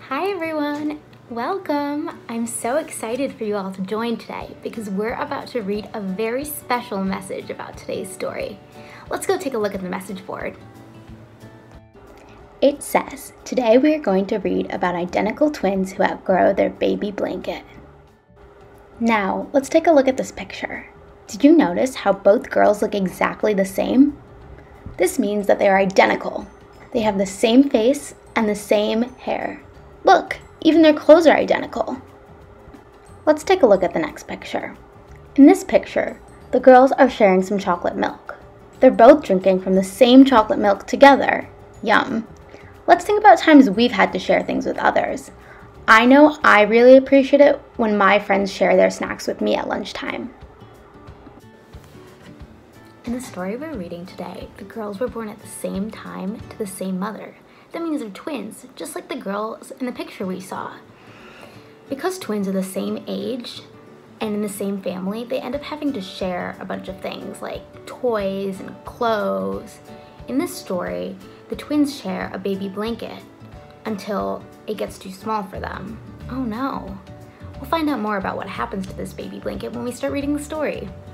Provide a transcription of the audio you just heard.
Hi everyone, welcome! I'm so excited for you all to join today because we're about to read a very special message about today's story. Let's go take a look at the message board. It says, today we are going to read about identical twins who outgrow their baby blanket. Now, let's take a look at this picture. Did you notice how both girls look exactly the same? This means that they are identical. They have the same face and the same hair. Look, even their clothes are identical. Let's take a look at the next picture. In this picture, the girls are sharing some chocolate milk. They're both drinking from the same chocolate milk together. Yum. Let's think about times we've had to share things with others. I know I really appreciate it when my friends share their snacks with me at lunchtime. In the story we're reading today, the girls were born at the same time to the same mother. That means they're twins, just like the girls in the picture we saw. Because twins are the same age and in the same family, they end up having to share a bunch of things like toys and clothes. In this story, the twins share a baby blanket until it gets too small for them. Oh no. We'll find out more about what happens to this baby blanket when we start reading the story.